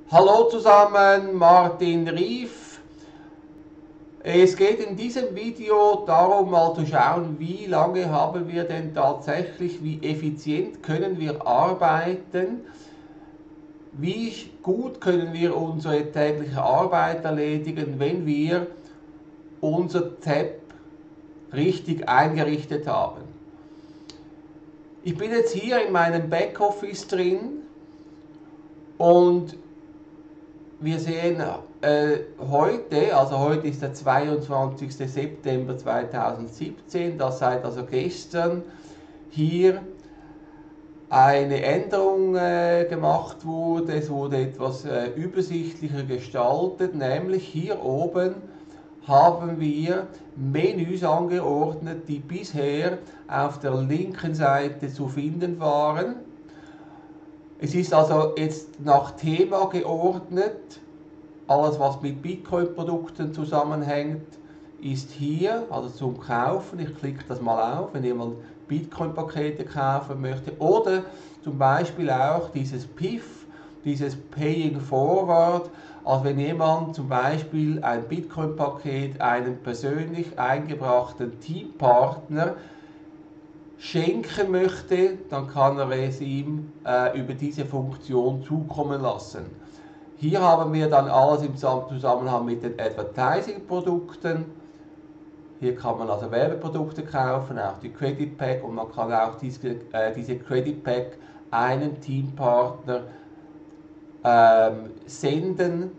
Hallo zusammen, Martin Rief. Es geht in diesem Video darum, mal zu schauen, wie lange haben wir denn tatsächlich, wie effizient können wir arbeiten, wie gut können wir unsere tägliche Arbeit erledigen, wenn wir unser Tab richtig eingerichtet haben. Ich bin jetzt hier in meinem Backoffice drin und wir sehen heute ist der 22. September 2017, das seit also gestern hier eine Änderung gemacht wurde. Es wurde etwas übersichtlicher gestaltet, nämlich hier oben haben wir Menüs angeordnet, die bisher auf der linken Seite zu finden waren. Es ist also jetzt nach Thema geordnet. Alles, was mit Bitcoin-Produkten zusammenhängt, ist hier, also zum Kaufen. Ich klicke das mal auf, wenn jemand Bitcoin-Pakete kaufen möchte. Oder zum Beispiel auch dieses PIF, dieses Paying Forward. Also wenn jemand zum Beispiel ein Bitcoin-Paket einem persönlich eingebrachten Teampartner schenken möchte, dann kann er es ihm über diese Funktion zukommen lassen. Hier haben wir dann alles im Zusammenhang mit den Advertising-Produkten. Hier kann man also Werbeprodukte kaufen, auch die Credit Pack, und man kann auch diese Credit Pack einem Teampartner senden,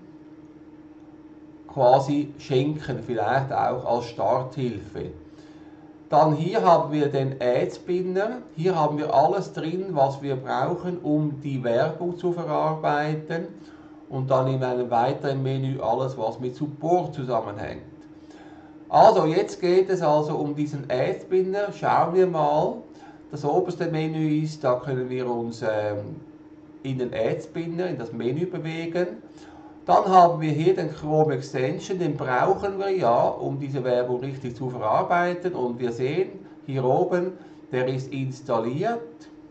quasi schenken, vielleicht auch als Starthilfe. Dann hier haben wir den Ad-Spinner. Hier haben wir alles drin, was wir brauchen, um die Werbung zu verarbeiten. Und dann in einem weiteren Menü alles, was mit Support zusammenhängt. Also jetzt geht es also um diesen Ad-Spinner. Schauen wir mal. Das oberste Menü ist, da können wir uns in den Ad-Spinner, in das Menü bewegen. Dann haben wir hier den Chrome Extension, den brauchen wir ja, um diese Werbung richtig zu verarbeiten. Und wir sehen hier oben, der ist installiert.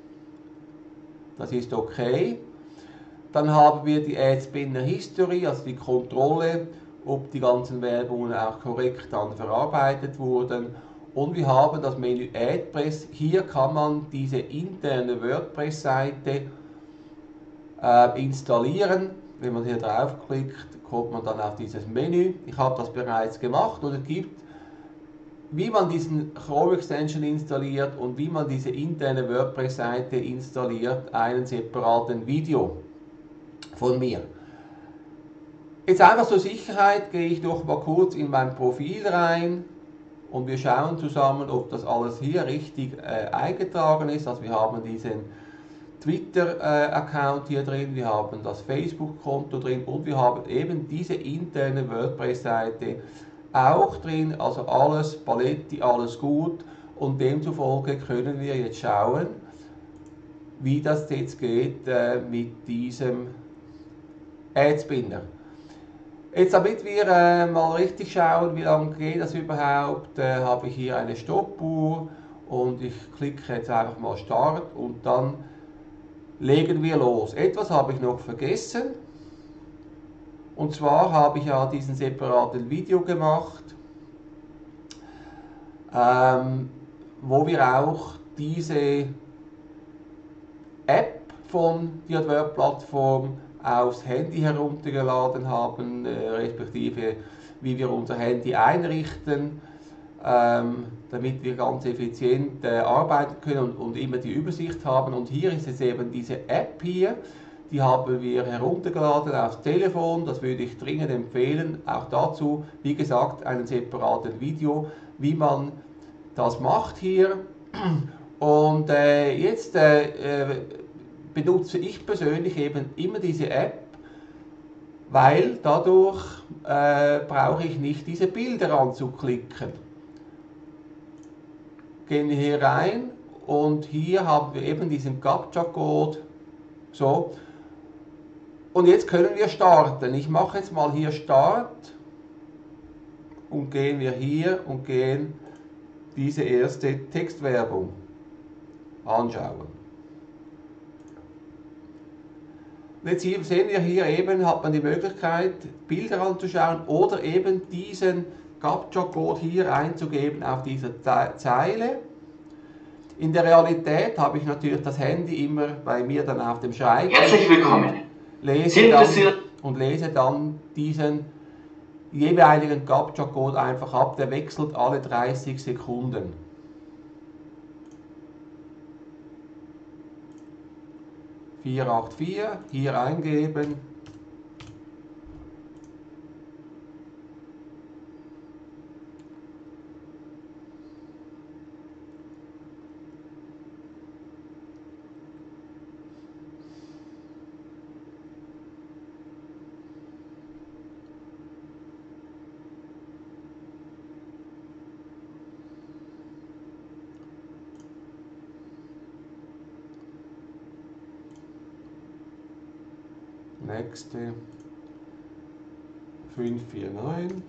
Das ist okay. Dann haben wir die Ad-Spinner History, also die Kontrolle, ob die ganzen Werbungen auch korrekt dann verarbeitet wurden. Und wir haben das Menü AdPress. Hier kann man diese interne WordPress-Seite installieren. Wenn man hier draufklickt, kommt man dann auf dieses Menü. Ich habe das bereits gemacht, und es gibt, wie man diesen Chrome Extension installiert und wie man diese interne WordPress-Seite installiert, einen separaten Video von mir. Jetzt einfach zur Sicherheit gehe ich noch mal kurz in mein Profil rein und wir schauen zusammen, ob das alles hier richtig eingetragen ist. Also wir haben diesen Twitter-Account hier drin, wir haben das Facebook-Konto drin und wir haben eben diese interne WordPress-Seite auch drin. Also alles Paletti, alles gut, und demzufolge können wir jetzt schauen, wie das jetzt geht mit diesem Ad-Spinner. Jetzt, damit wir mal richtig schauen, wie lange geht das überhaupt, habe ich hier eine Stoppuhr und ich klicke jetzt einfach mal Start und dann legen wir los. Etwas habe ich noch vergessen, und zwar habe ich ja diesen separaten Video gemacht, wo wir auch diese App von der AdWord-Plattform aufs Handy heruntergeladen haben, respektive wie wir unser Handy einrichten, damit wir ganz effizient arbeiten können und immer die Übersicht haben. Und hier ist es eben diese App hier, die haben wir heruntergeladen aufs Telefon. Das würde ich dringend empfehlen. Auch dazu, wie gesagt, einen separaten Video, wie man das macht hier. Und jetzt benutze ich persönlich eben immer diese App, weil dadurch brauche ich nicht diese Bilder anzuklicken. Gehen wir hier rein und hier haben wir eben diesen Captcha-Code. So. Und jetzt können wir starten. Ich mache jetzt mal hier Start und gehen wir hier und gehen diese erste Textwerbung anschauen. jetzt hier sehen wir hier eben, hat man die Möglichkeit, Bilder anzuschauen oder eben diesen Captcha-Code hier einzugeben auf dieser Zeile. In der Realität habe ich natürlich das Handy immer bei mir dann auf dem Schreibtisch. Herzlich willkommen. Lese dann diesen jeweiligen Captcha-Code einfach ab. Der wechselt alle 30 Sekunden. Hier eingeben. Nächste 549.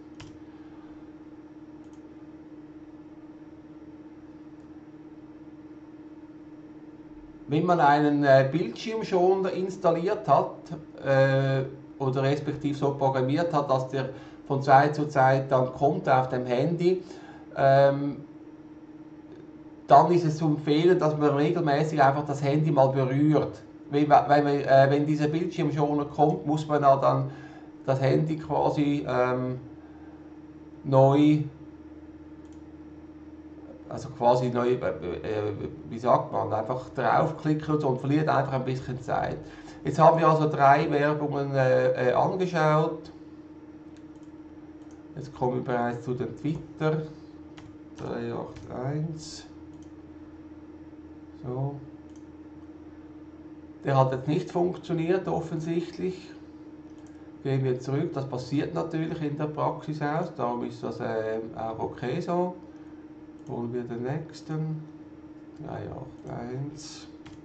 Wenn man einen Bildschirmschoner installiert hat oder respektive so programmiert hat, dass der von Zeit zu Zeit dann kommt auf dem Handy, dann ist es zu empfehlen, dass man regelmäßig einfach das Handy mal berührt. Wenn dieser Bildschirmschoner kommt, muss man dann das Handy quasi neu, wie sagt man, einfach draufklicken und so und verliert einfach ein bisschen Zeit. Jetzt haben wir also 3 Werbungen angeschaut. Jetzt kommen wir bereits zu den Twitter. 381. So. Der hat jetzt nicht funktioniert, offensichtlich. Gehen wir zurück, das passiert natürlich in der Praxis aus, darum ist das auch okay so. Holen wir den nächsten. 381.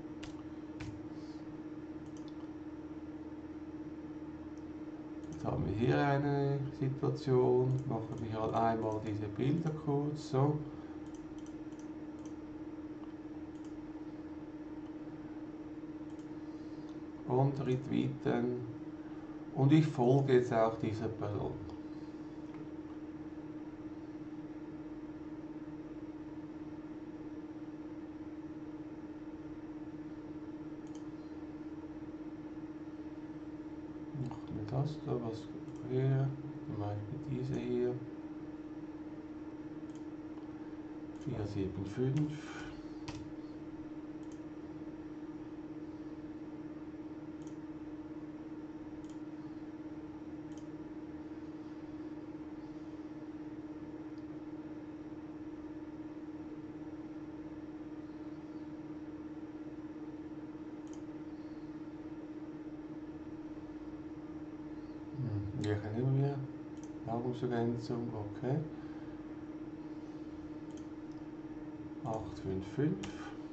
Jetzt haben wir hier eine Situation. Machen wir halt einmal diese Bilder kurz. So. Und retweeten. Und ich folge jetzt auch dieser Person. Machen wir das da, was hier, zum Beispiel diese hier. 475. Welche nehmen wir? Nahrungsergänzung, okay. 855.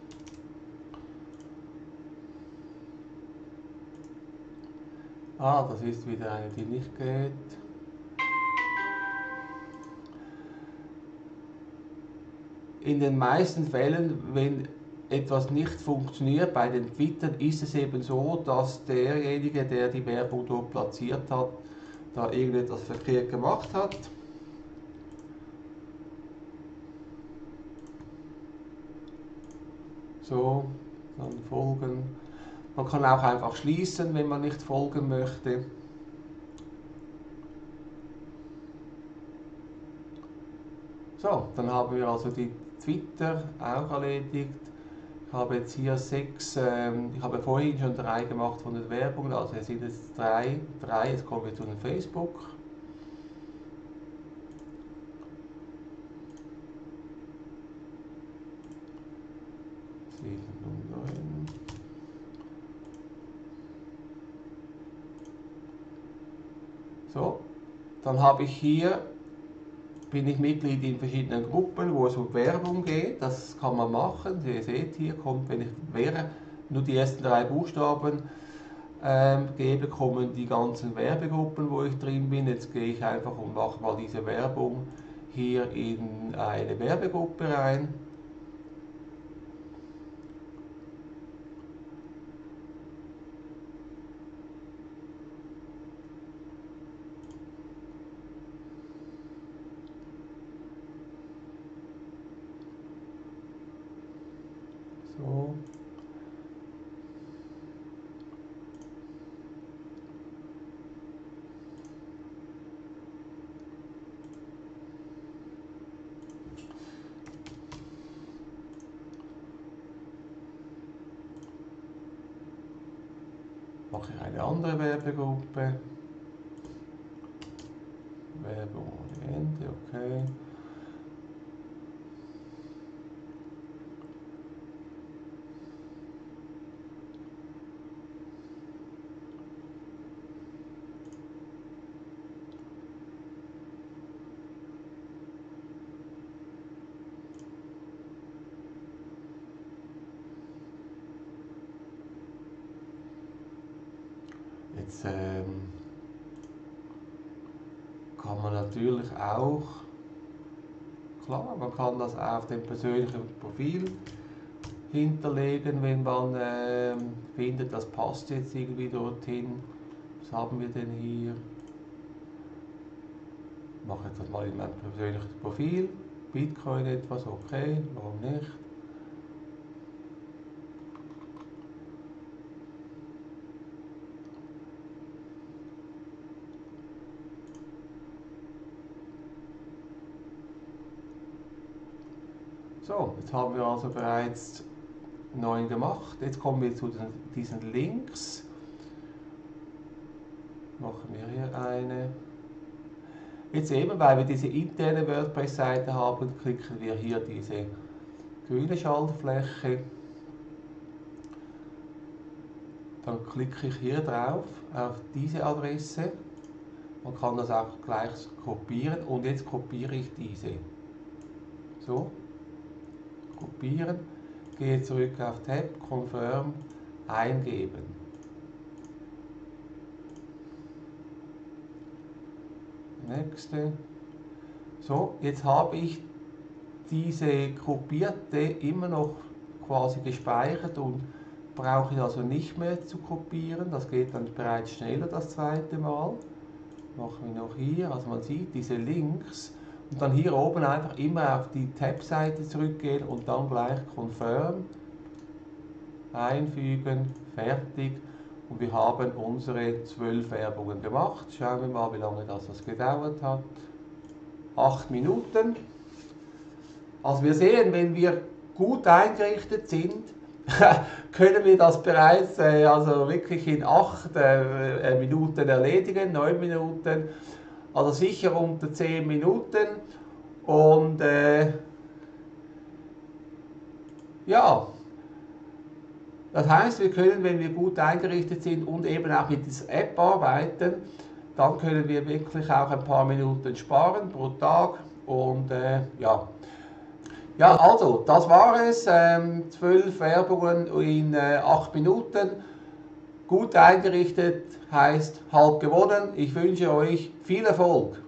Das ist wieder eine, die nicht geht. In den meisten Fällen, wenn etwas nicht funktioniert bei den Twittern, ist es eben so, dass derjenige, der die Werbung dort platziert hat, da irgendetwas verkehrt gemacht hat. So, dann folgen. Man kann auch einfach schließen, wenn man nicht folgen möchte. So, dann haben wir also die Twitter auch erledigt. Ich habe jetzt hier 6, ich habe vorhin schon 3 gemacht von den Werbungen, also es sind jetzt 3, jetzt kommen wir zu den Facebook. So, dann habe ich hier, bin ich Mitglied in verschiedenen Gruppen, wo es um Werbung geht. Das kann man machen. Ihr seht hier, kommt, wenn ich nur die ersten 3 Buchstaben gebe, kommen die ganzen Werbegruppen, wo ich drin bin. Jetzt gehe ich einfach und mache mal diese Werbung hier in eine Werbegruppe rein. mache ich eine andere Werbegruppe. Werbung ohne Ende, okay. Jetzt kann man natürlich auch, klar, man kann das auf dem persönlichen Profil hinterlegen, wenn man findet, das passt jetzt irgendwie dorthin. Was haben wir denn hier? Ich mache jetzt das mal in meinem persönlichen Profil. Bitcoin etwas, okay, warum nicht? So, jetzt haben wir also bereits 9 gemacht. Jetzt kommen wir zu diesen Links. Machen wir hier eine. Jetzt eben, weil wir diese interne WordPress-Seite haben, klicken wir hier diese grüne Schaltfläche. Dann klicke ich hier drauf, auf diese Adresse. Man kann das auch gleich kopieren und jetzt kopiere ich diese. So, kopieren, gehe zurück auf Tab, Confirm, eingeben. Nächste. So, jetzt habe ich diese kopierte immer noch quasi gespeichert und brauche ich also nicht mehr zu kopieren. Das geht dann bereits schneller das zweite Mal. Machen wir noch hier, also man sieht diese Links und dann hier oben einfach immer auf die Tab-Seite zurückgehen und dann gleich Confirm, einfügen, fertig. Und wir haben unsere 12 Werbungen gemacht. Schauen wir mal, wie lange das gedauert hat. 8 Minuten. Also wir sehen, wenn wir gut eingerichtet sind, können wir das bereits also wirklich in 8 Minuten erledigen, 9 Minuten. Also sicher unter 10 Minuten. Und ja. Das heißt, wir können, wenn wir gut eingerichtet sind und eben auch mit dieser App arbeiten, dann können wir wirklich auch ein paar Minuten sparen pro Tag. Und ja. Ja, also, das war es. 12 Werbungen in 8 Minuten. Gut eingerichtet heißt halb gewonnen. Ich wünsche euch viel Erfolg.